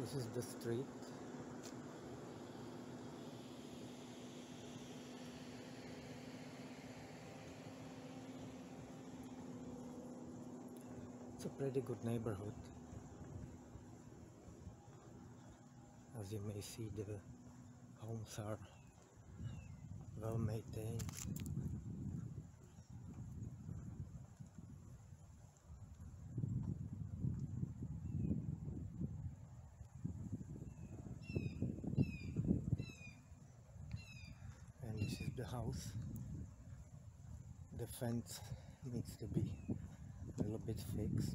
This is the street. It's a pretty good neighborhood. As you may see, the homes are well maintained. And this is the house. The fence needs to be a little bit fixed.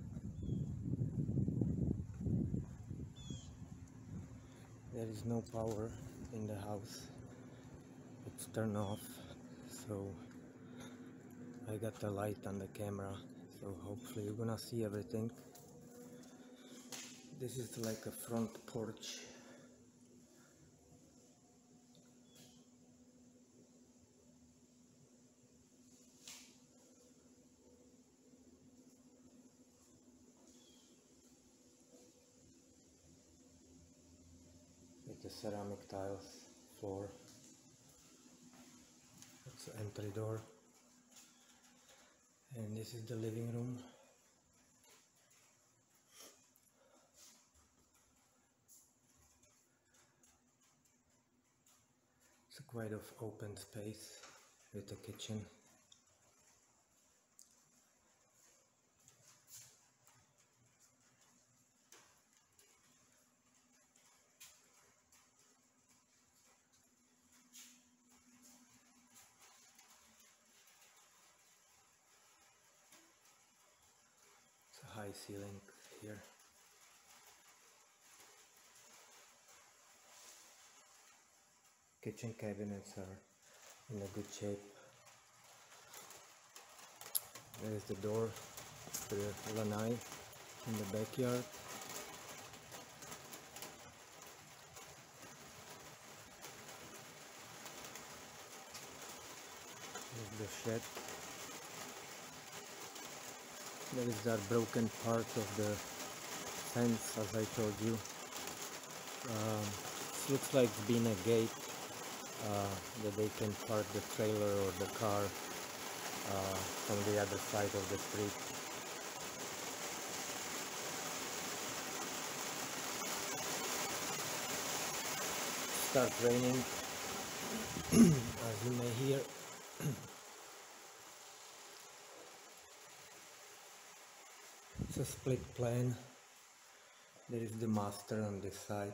There is no power in the house. It's turned off, so I got the light on the camera, so hopefully you're gonna see everything. This is like a front porch. With the ceramic tiles floor. That's the entry door. And this is the living room. It's quite of open space with a kitchen. It's a high ceiling here. Kitchen cabinets are in a good shape. There is the door to the lanai in the backyard. There's the shed. There is that broken part of the fence, as I told you. It looks like it's been a gate that they can park the trailer or the car from the other side of the street. Starts raining, as you may hear. It's a split plan. There is the master on this side.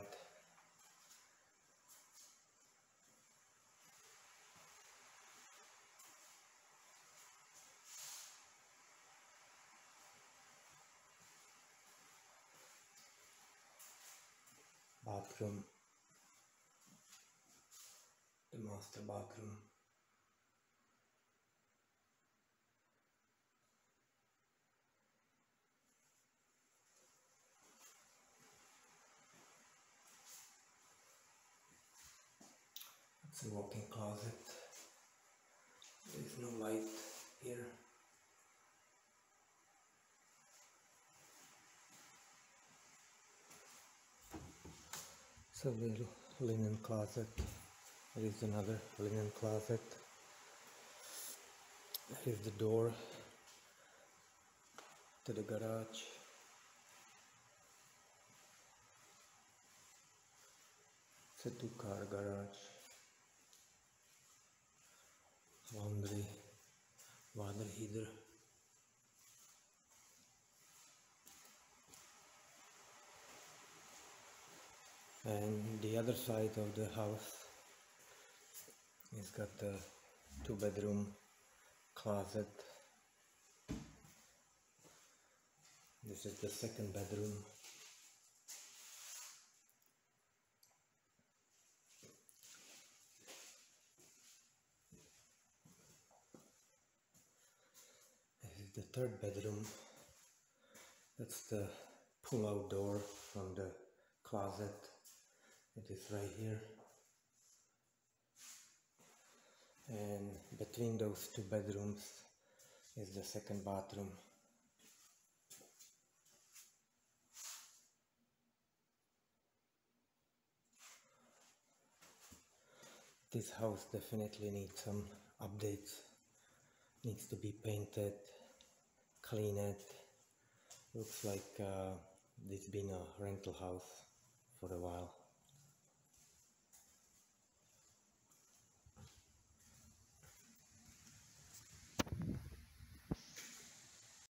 Bathroom. The master bathroom. It's a walk-in closet. There is no light here. It's a little linen closet. There is another linen closet. There is the door to the garage. It's a two-car garage. Laundry, water heater. And the other side of the house is got a two-bedroom closet. This is the second bedroom. This is the third bedroom. That's the pull-out door from the closet. It is right here. And between those two bedrooms is the second bathroom. this house definitely needs some updates. Needs to be painted, cleaned. Looks like it's been a rental house for a while.